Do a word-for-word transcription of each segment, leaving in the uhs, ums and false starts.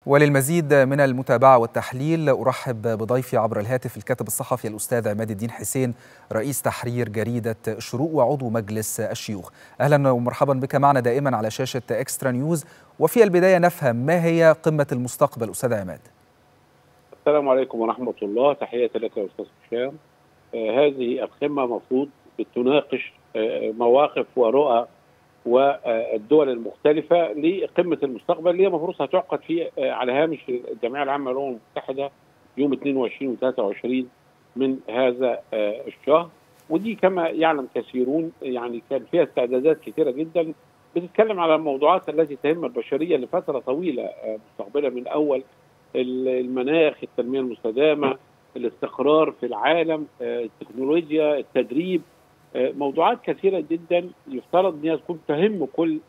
وللمزيد من المتابعة والتحليل أرحب بضيفي عبر الهاتف الكاتب الصحفي الأستاذ عماد الدين حسين، رئيس تحرير جريدة الشروق وعضو مجلس الشيوخ. أهلا ومرحبا بك معنا دائما على شاشة إكسترا نيوز. وفي البداية نفهم ما هي قمة المستقبل أستاذ عماد؟ السلام عليكم ورحمة الله، تحية لك يا أستاذ هشام. آه هذه القمة مفروض بتناقش آه مواقف ورؤى والدول المختلفة لقمة المستقبل اللي هي المفروض هتعقد في على هامش الجمعية العامة للأمم المتحدة يوم اثنين وعشرين و ثلاثة وعشرين من هذا الشهر. ودي كما يعلم كثيرون يعني كان فيها استعدادات كثيرة جدا بتتكلم على الموضوعات التي تهم البشرية لفترة طويلة مستقبلة، من أول المناخ، التنمية المستدامة، الاستقرار في العالم، التكنولوجيا، التدريب، موضوعات كثيرة جدا يفترض أنها تكون تهم كل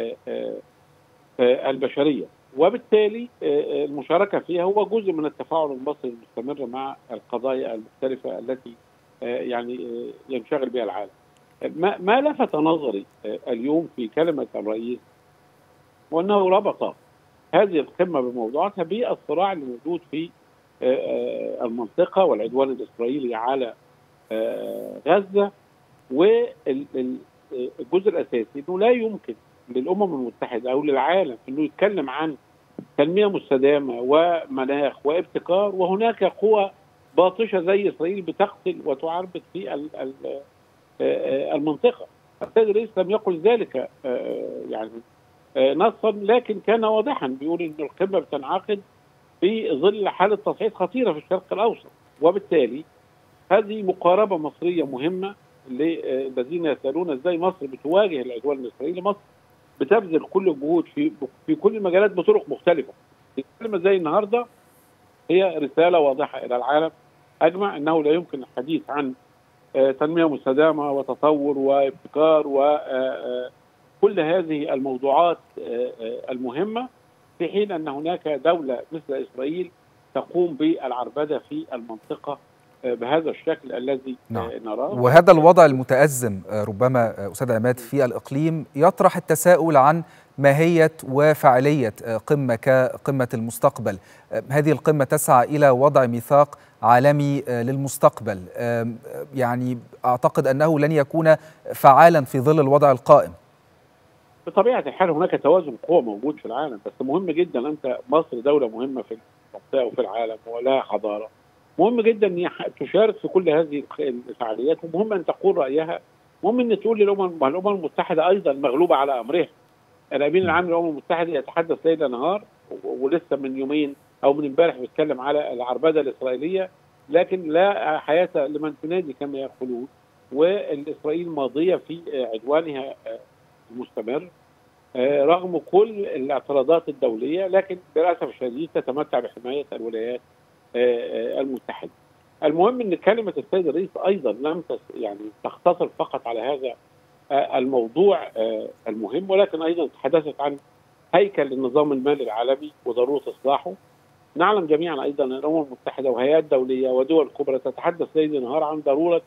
البشرية، وبالتالي المشاركة فيها هو جزء من التفاعل المصري المستمر مع القضايا المختلفة التي يعني ينشغل بها العالم. ما لفت نظري اليوم في كلمة الرئيس وأنه ربط هذه القمة بموضوعاتها بالصراع الموجود في المنطقة والعدوان الإسرائيلي على غزة. والجزء الأساسي أنه لا يمكن للأمم المتحدة أو للعالم أنه يتكلم عن تنمية مستدامة ومناخ وابتكار وهناك قوى باطشة زي إسرائيل بتقتل وتعربد في المنطقة. السيد الرئيس لم يقل ذلك يعني نصا، لكن كان واضحا بيقول أن القمة بتنعقد في ظل حالة تصعيد خطيرة في الشرق الأوسط، وبالتالي هذه مقاربة مصرية مهمة للذين يسألون ازاي مصر بتواجه العدوان الاسرائيلي. مصر بتبذل كل الجهود في في كل المجالات بطرق مختلفة. الكلمة زي النهارده هي رسالة واضحة إلى العالم أجمع أنه لا يمكن الحديث عن تنمية مستدامة وتطور وابتكار وكل هذه الموضوعات المهمة في حين أن هناك دولة مثل إسرائيل تقوم بالعربدة في المنطقة بهذا الشكل الذي نعم. نراه. وهذا الوضع المتأزم ربما أستاذ عماد في الإقليم يطرح التساؤل عن ماهية وفاعلية قمة كقمة المستقبل. هذه القمة تسعى إلى وضع ميثاق عالمي للمستقبل، يعني أعتقد أنه لن يكون فعالا في ظل الوضع القائم. بطبيعة الحال هناك توازن قوى موجود في العالم، بس مهم جدا، أنت مصر دولة مهمة في المنطقة وفي العالم ولها حضارة، مهم جدا ان تشارك في كل هذه الفعاليات، ومهم ان تقول رايها، مهم ان تقول للامم الامم المتحده ايضا مغلوبه على امرها. الامين العام للامم المتحده يتحدث ليل نهار، ولسه من يومين او من امبارح بيتكلم على العربده الاسرائيليه، لكن لا حياه لمن تنادي كما يقولون، والاسرائيل ماضيه في عدوانها المستمر رغم كل الاعتراضات الدوليه، لكن للاسف الشديد تتمتع بحمايه الولايات المتحدة. المهم ان كلمة السيد الرئيس ايضا لم يعني تقتصر فقط على هذا الموضوع المهم، ولكن ايضا تحدثت عن هيكل النظام المالي العالمي وضرورة اصلاحه. نعلم جميعا ايضا ان الامم المتحدة وهيئات دولية ودول كبرى تتحدث ليل نهار عن ضرورة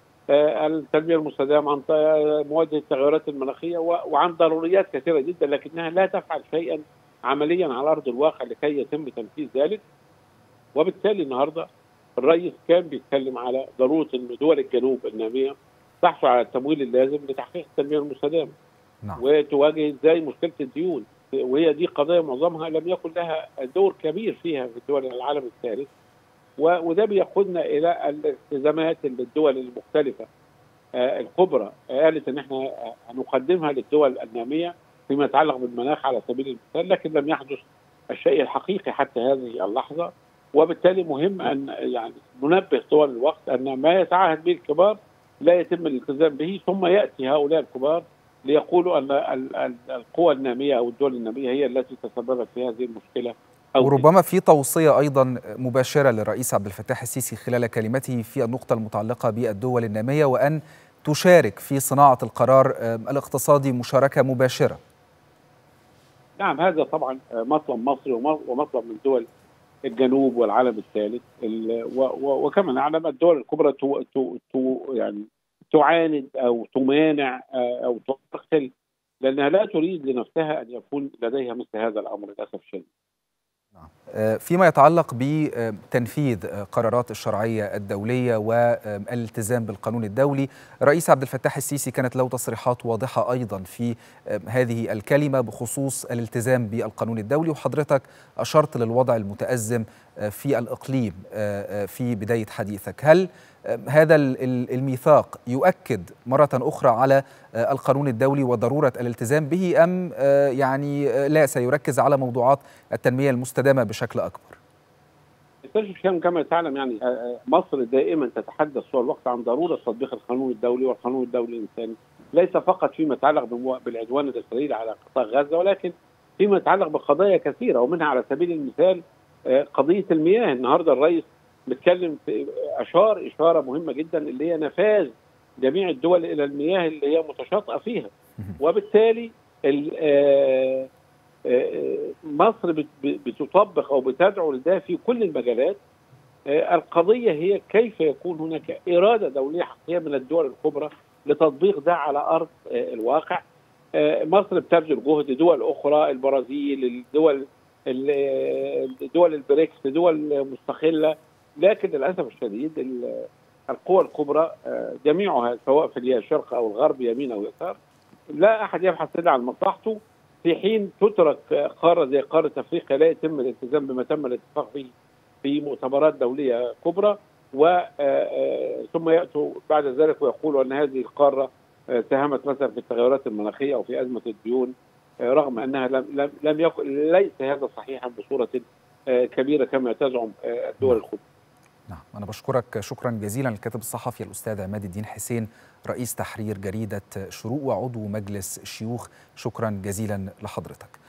التنمية المستدامة، عن مواجهة التغيرات المناخية وعن ضروريات كثيرة جدا، لكنها لا تفعل شيئا عمليا على ارض الواقع لكي يتم تنفيذ ذلك. وبالتالي النهارده الرئيس كان بيتكلم على ضروره ان دول الجنوب الناميه تحصل على التمويل اللازم لتحقيق التنميه المستدامه. نعم. وتواجه ازاي مشكله الديون، وهي دي قضايا معظمها لم يكن لها دور كبير فيها في دول العالم الثالث، وده بيقودنا الى الالتزامات الدول المختلفه الكبرى قالت ان احنا هنقدمها للدول الناميه فيما يتعلق بالمناخ على سبيل المثال، لكن لم يحدث الشيء الحقيقي حتى هذه اللحظه. وبالتالي مهم ان يعني ننبه طوال الوقت ان ما يتعهد به الكبار لا يتم الالتزام به، ثم ياتي هؤلاء الكبار ليقولوا ان القوى الناميه او الدول الناميه هي التي تسببت في هذه المشكله. وربما في توصيه ايضا مباشره للرئيس عبد الفتاح السيسي خلال كلمته في النقطه المتعلقه بالدول الناميه، وان تشارك في صناعه القرار الاقتصادي مشاركه مباشره. نعم، هذا طبعا مطلب مصري ومطلب من دول الجنوب والعالم الثالث، وكما نعلم الدول الكبرى تو تو تو يعني تعاند او تمانع او تقتل، لانها لا تريد لنفسها ان يكون لديها مثل هذا الامر للاسف الشديد. فيما يتعلق بتنفيذ قرارات الشرعية الدولية والالتزام بالقانون الدولي، رئيس عبد الفتاح السيسي كانت له تصريحات واضحة أيضا في هذه الكلمة بخصوص الالتزام بالقانون الدولي، وحضرتك أشرت للوضع المتأزم في الإقليم في بداية حديثك. هل هذا الميثاق يؤكد مرة أخرى على القانون الدولي وضرورة الالتزام به، أم يعني لا سيركز على موضوعات التنمية المستدامة بشكل أكبر؟ أستاذ هشام، كما تعلم يعني مصر دائما تتحدث طول الوقت عن ضرورة تطبيق القانون الدولي والقانون الدولي الإنساني، ليس فقط فيما يتعلق بالعدوان الإسرائيلي على قطاع غزة، ولكن فيما يتعلق بقضايا كثيرة، ومنها على سبيل المثال قضية المياه. النهارده الرئيس بيتكلم في اشار اشاره مهمه جدا اللي هي نفاذ جميع الدول الى المياه اللي هي متشاطئه فيها، وبالتالي مصر بتطبق او بتدعو لده في كل المجالات. القضيه هي كيف يكون هناك اراده دوليه حقيقيه من الدول الكبرى لتطبيق ده على ارض الواقع. مصر بتبذل جهد، دول اخرى البرازيل، الدول دول البريكس، دول مستقله، لكن للاسف الشديد القوى الكبرى جميعها سواء في الشرق او الغرب يمين او يسار لا احد يبحث الا عن مصلحته، في حين تترك قاره زي قاره افريقيا لا يتم الالتزام بما تم الاتفاق به في مؤتمرات دوليه كبرى، و ثم ياتوا بعد ذلك ويقولوا ان هذه القاره ساهمت مثلا في التغيرات المناخيه او في ازمه الديون، رغم انها لم لم لم يكن ليس هذا صحيحا بصوره كبيره كما تزعم الدول الكبرى. نعم، أنا بشكرك شكرا جزيلا الكاتب الصحفي الأستاذ عماد الدين حسين رئيس تحرير جريدة شروق وعضو مجلس الشيوخ، شكرا جزيلا لحضرتك.